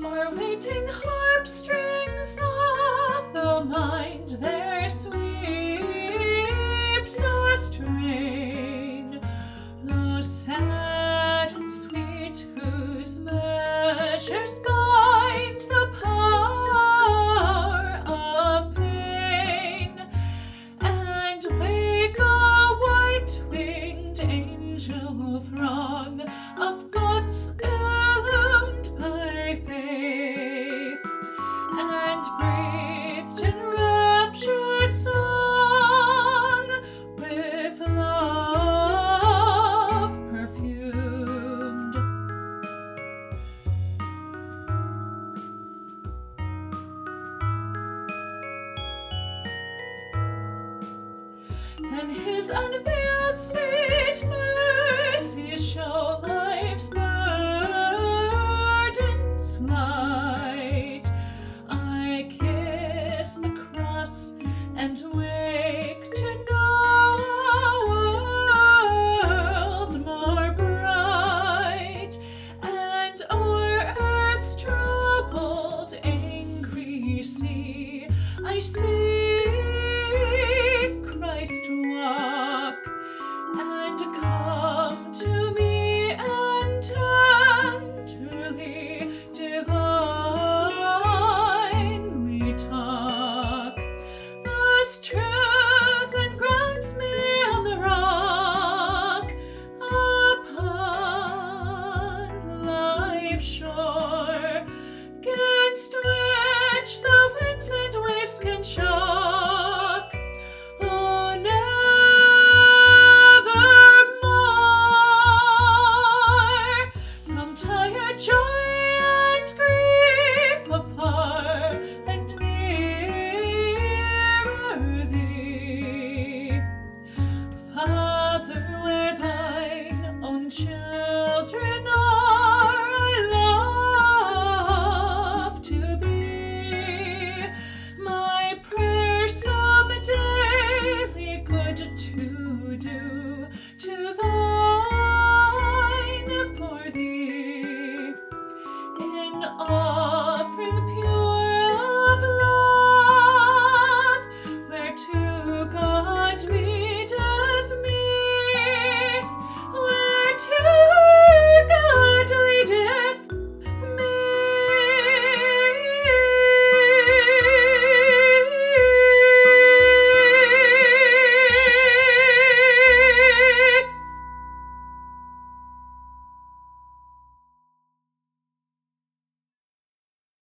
Are waiting harp strings of the mind, there sweeps a strain, though sad and sweet, whose measures bind the power of pain, and wake a white-winged angel throng of thoughts illumed by faith, and breathed enraptured song with love perfumed. Then his unveiled sweet mercies show life's burdens light. I kiss the cross and wake to know a world more bright, and o'er earth's troubled, angry sea I sing